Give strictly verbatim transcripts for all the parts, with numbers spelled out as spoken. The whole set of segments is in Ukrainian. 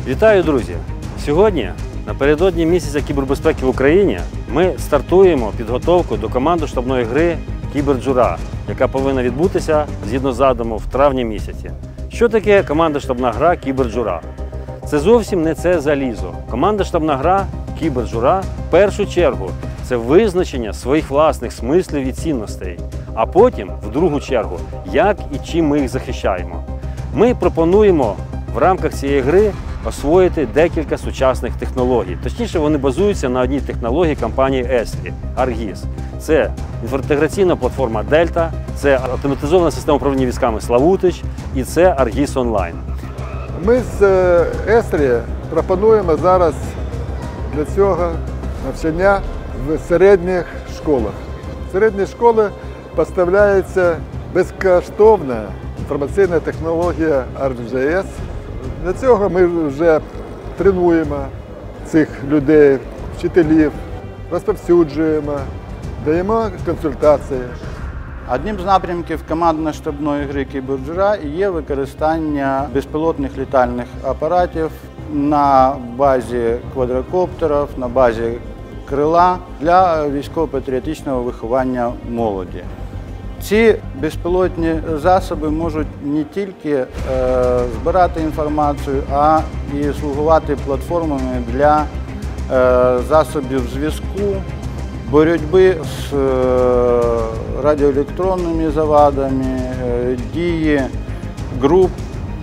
Вітаю, друзі! Сьогодні, напередодні місяця кібербезпеки в Україні, ми стартуємо підготовку до командно-штабної гри «Кіберджура», яка повинна відбутися, згідно задуму, в травні місяці. Що таке командно-штабна гра «Кіберджура»? Це зовсім не це залізо. Командно-штабна гра «Кіберджура» в першу чергу це визначення своїх власних смислів і цінностей, а потім, в другу чергу, як і чим ми їх захищаємо. Ми пропонуємо в рамках цієї гри освоїти декілька сучасних технологій. Точніше, вони базуються на одній технології компанії Естрі – Аргіз. Це інтеграційна платформа Дельта, це автоматизована система управління військами Славутич і це Аргіз онлайн. Ми з Естрі пропонуємо зараз для цього навчання в середніх школах. В середні школи поставляється безкоштовна інформаційна технологія ArcGIS. Для цього ми вже тренуємо цих людей, вчителів, розповсюджуємо, даємо консультації. Одним з напрямків командно-штабної гри «Кіберджура» є використання безпілотних літальних апаратів на базі квадрокоптерів, на базі крила для військово-патріотичного виховання молоді. Ці безпілотні засоби можуть не тільки е, збирати інформацію, а і слугувати платформами для е, засобів зв'язку, боротьби з е, радіоелектронними завадами, е, дії груп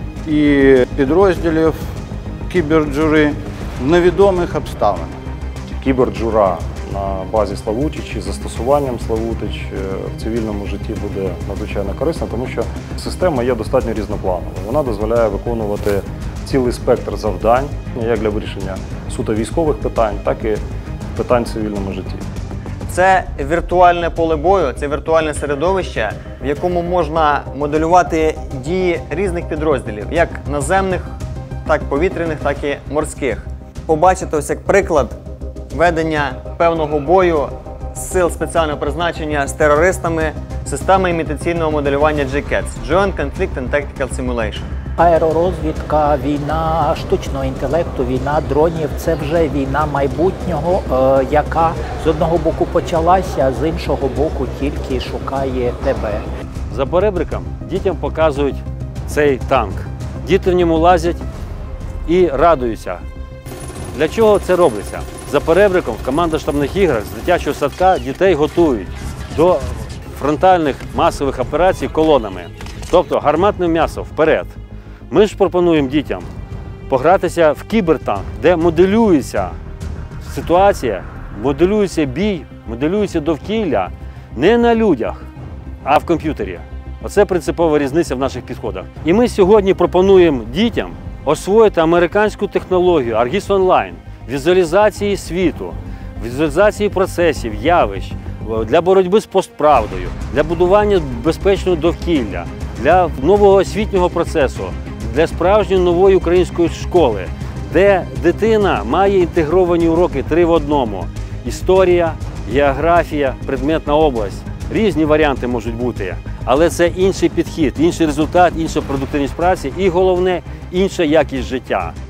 і підрозділів кіберджури в невідомих обставинах. Кіберджура на базі Славутич і застосуванням Славутич в цивільному житті буде надзвичайно корисна, тому що система є достатньо різноплановою. Вона дозволяє виконувати цілий спектр завдань, як для вирішення суто військових питань, так і питань в цивільному житті. Це віртуальне поле бою, це віртуальне середовище, в якому можна моделювати дії різних підрозділів, як наземних, так повітряних, так і морських. Побачити ось як приклад ведення певного бою сил спеціального призначення з терористами системи імітаційного моделювання джі кетс – Joint Conflict and Tactical Simulation. Аеророзвідка, війна штучного інтелекту, війна дронів – це вже війна майбутнього, е, яка з одного боку почалася, а з іншого боку тільки шукає тебе. За поребриком дітям показують цей танк. Діти в ньому лазять і радуються. Для чого це робиться? За перебриком в командно-штабних іграх з дитячого садка дітей готують до фронтальних масових операцій колонами. Тобто гарматне м'ясо вперед. Ми ж пропонуємо дітям погратися в кібертанк, де моделюється ситуація, моделюється бій, моделюється довкілля не на людях, а в комп'ютері. Оце принципова різниця в наших підходах. І ми сьогодні пропонуємо дітям освоїти американську технологію Аргіз онлайн, візуалізації світу, візуалізації процесів, явищ, для боротьби з постправдою, для будування безпечного довкілля, для нового освітнього процесу, для справжньої нової української школи, де дитина має інтегровані уроки три в одному. Історія, географія, предметна область. Різні варіанти можуть бути, але це інший підхід, інший результат, інша продуктивність праці і, головне, інша якість життя.